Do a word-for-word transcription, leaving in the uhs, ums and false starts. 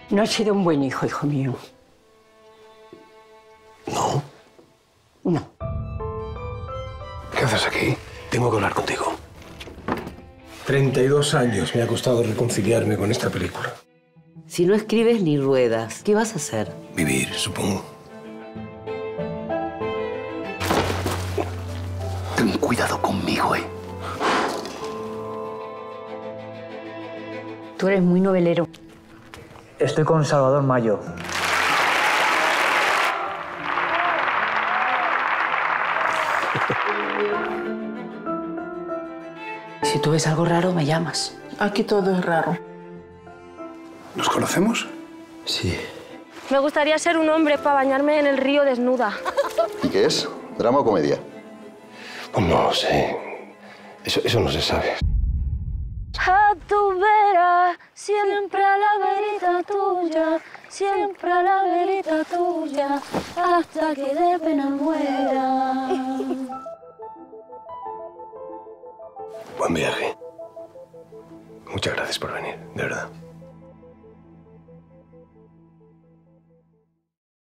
No has sido un buen hijo, hijo mío. ¿No? No. ¿Qué haces aquí? Tengo que hablar contigo. treinta y dos años me ha costado reconciliarme con esta película. Si no escribes ni ruedas, ¿qué vas a hacer? Vivir, supongo. Ten cuidado conmigo, ¿eh? Tú eres muy novelero. Estoy con Salvador Mayo. Si tú ves algo raro, me llamas. Aquí todo es raro. ¿Nos conocemos? Sí. Me gustaría ser un hombre para bañarme en el río desnuda. ¿Y qué es? ¿Drama o comedia? Pues no lo sé. Eso, eso no se sabe. A tu vera, siempre a la verita tuya, siempre a la verita tuya, hasta que de pena muera. Buen viaje. Muchas gracias por venir, de verdad.